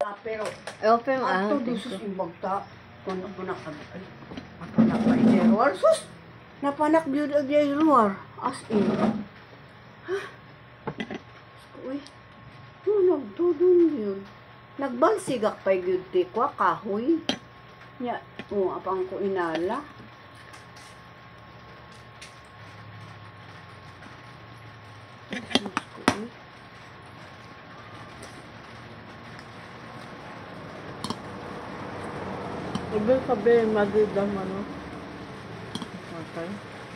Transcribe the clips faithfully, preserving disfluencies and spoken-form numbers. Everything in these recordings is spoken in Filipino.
Pero, open mo ato ah. dusos yung bagta. Kung ako nakabay. Napanak pa yung luar. Sus! Napanak yun ang yung luar. As in. Ha? Uy. Ano nagdudun yun? Nagbalsigak pa yung di ko. Kahoy. Nya. O, apang ko inala. Ibig sabihin, madidam ano. Okay.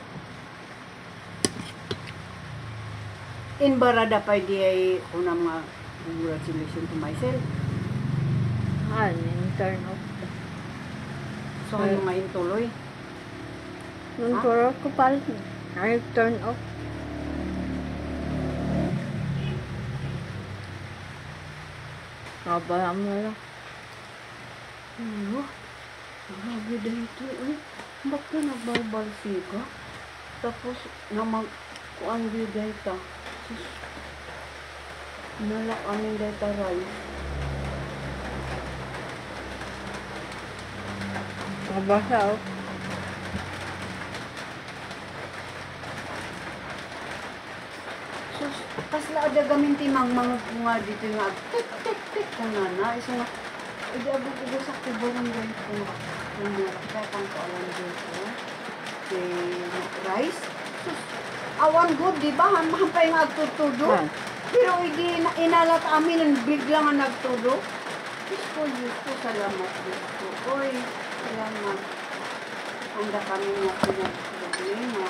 In barada pa di ay unang mga congratulations to myself. Ah, turn off. So, ano nga yung tuloy? Nung turo ko pala, ay turn off. Kabahan mo lang. Ano? Grabe dito eh. Bakit ka nagbabalsiga? Tapos, namag... Kuan di dito. Nalak amin dito rice. Mabasa oh. Sus, kasla ada gamin timang mga bunga dito nga. Tik, tik, tik. Kung na, isa nga. Hindi ako sa kuburang dito. Kung nakakita kang kaalam dito. Okay, rice. Sus, awan good, di ba? Mahampay nga agtutudo. Ah. Pero hindi inalat amin ang bigla nga nagtudo. Diyos ko, Diyos ko, salamat Diyos ko. Oy, salamat. Handa kami nga pinag-problema.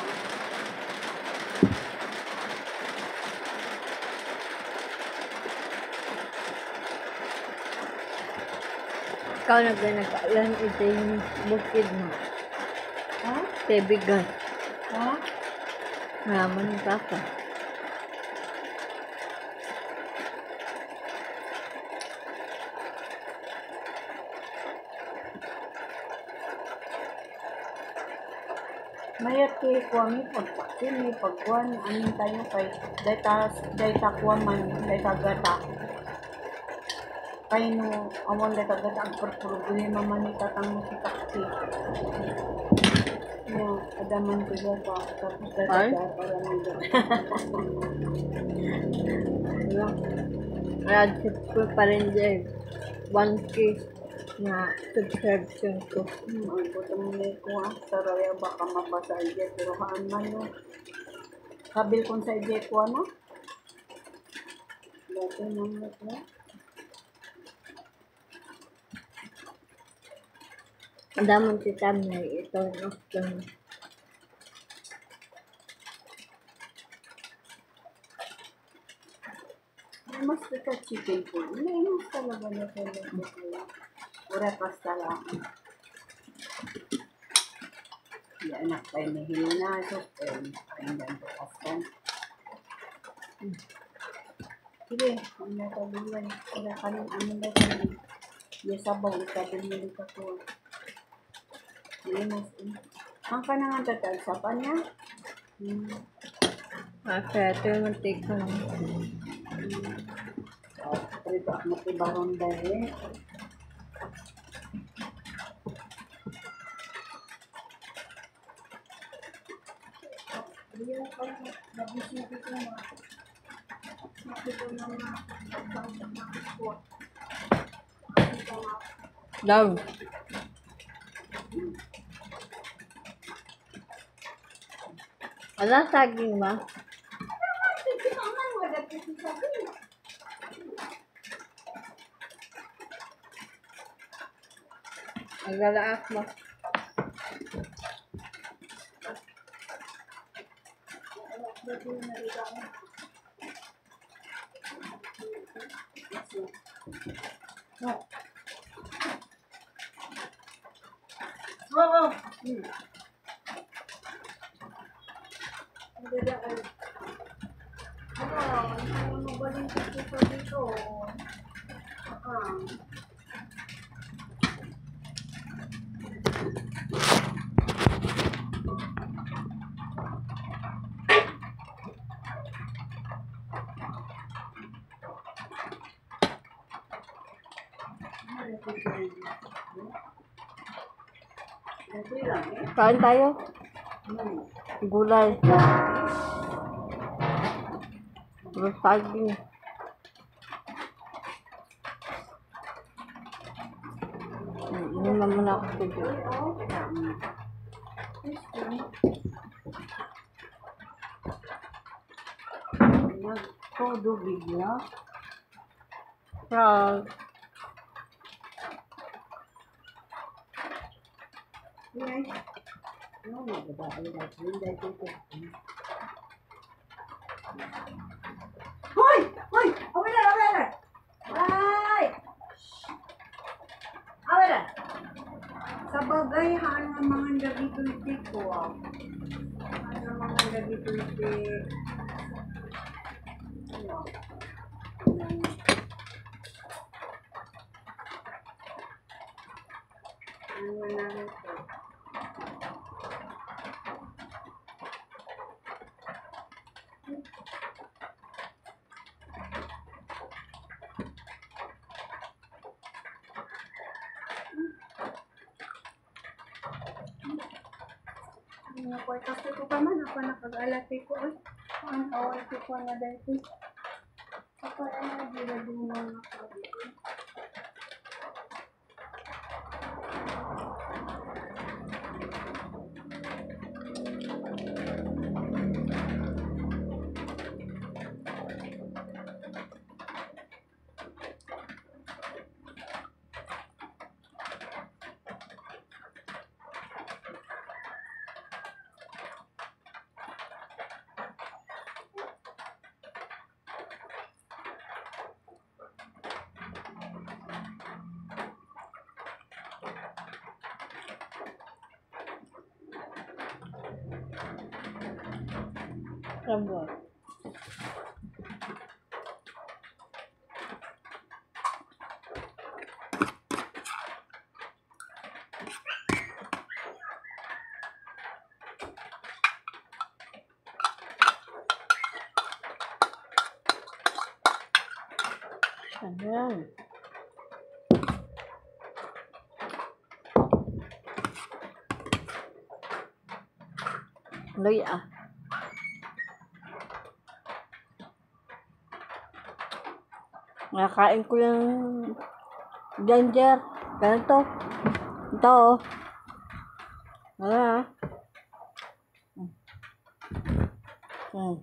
Ikaw na ganagkaalan ito yung bukid mo. Ha? Tebigan. Ha? Malaman yung papa. Mayat kay kuwami pagpakin ni pagkuan amin tayo kay data data kuwaman data gata. Kay no awan data gata ang problema man ni tatang musikaksi. No, adaman ko ba tapos data Ay? gata para nito. Ano? Kaya ko pa rin dyan. one K na subscription ko. Hmm, ang buto mo na ko ah. Saraya baka mabasa ije pero haan man no. Kabil kung sa ije ko na. Dati nang ito. Ang damang si Tam na i-turn off lang. Mas kita chicken po. May mas talaga na talaga ko. Ura pasta lang. Ya anak tayo ni Hilna. So, ayun dyan po pasta. Sige, ang natabulan. Ura ka ng ano na ito. Yasabaw, ikabil mo dito po. Ayun mas. Ang ka na nga tatag sa kanya. Hmm. Okay, ito yung take ko lang. Ito, matibarong dahil. Diyan pa yung nabisip ito na. Nakito na na. Daw. Wala saging ba? Agalaak mo. Oo. Hmm. Ang ganda ay. Ah, ano mo ba din dito dito? Ah. Kain tayo. Gulay. Terus lagi. Ini naman ako dito. Todo bigla. Frog. Yes. No, no, diba? Ay, dahil dito. Hoy! Hoy! Away na! Away na! Ay! Away na! Sa bagay, haan nga mga gabi-tuiti ko. Haan nga mga gabi-tuiti. Ano? Ano nga namin ito? Ako ay kape ko pa man. Ako nakag-alati ko. Ay, ang awal ko pa na dahil. Ako ay nagdira-dumang nakabi. Sabor. Ayan. Loy ah. Nakakain ko yung ginger. Ganito. Ito oh. Ah. Hmm.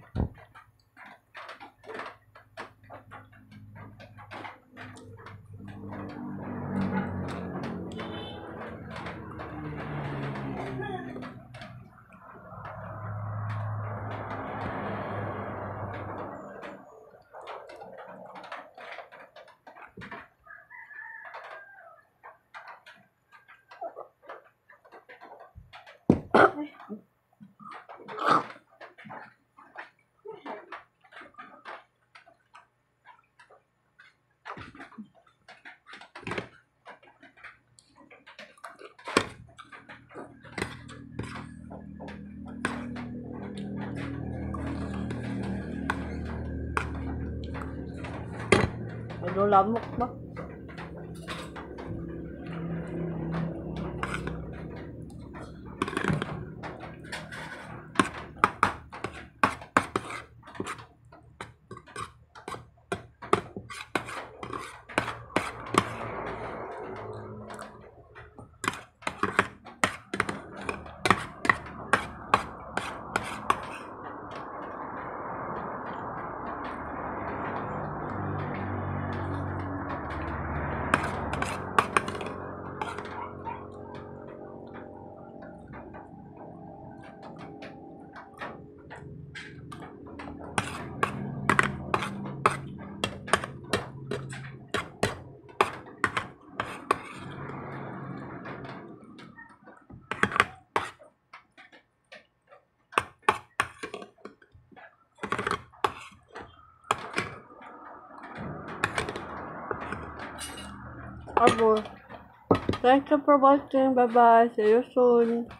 Medyo lamok ba? Abo. Thanks for watching. Bye bye. See you soon.